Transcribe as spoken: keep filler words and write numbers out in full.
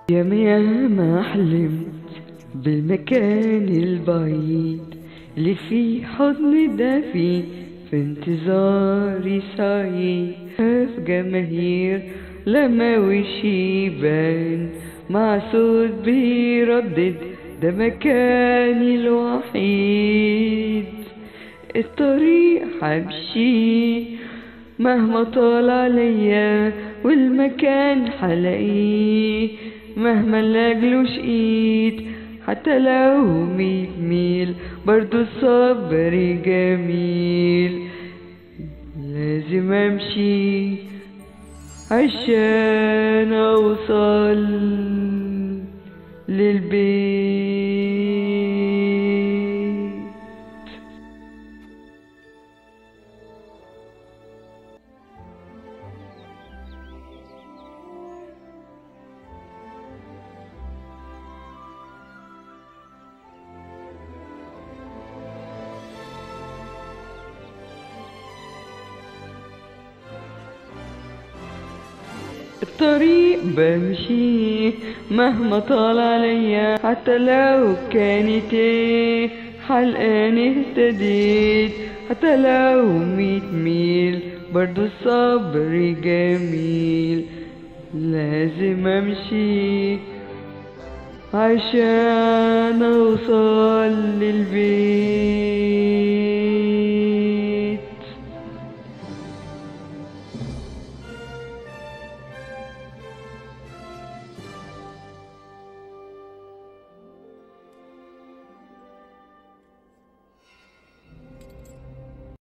ياما ياما حلمت بالمكان البعيد اللي فيه حضن دافي في انتظاري سعيد. شاف جماهير لما وشي يبان مع صوت بيردد ده مكاني الوحيد. الطريق همشي مهما طال عليا والمكان حلاقيه مهما لاجله شقيت حتى لو ميت ميل برضو الصبر جميل. لازم امشي عشان اوصل للبيت. الطريق بمشي مهما طال عليا حتى لو كانت ايه حلقان اهتديت حتى لو ميت ميل برضو الصبر جميل. لازم امشي عشان اوصل للبيت.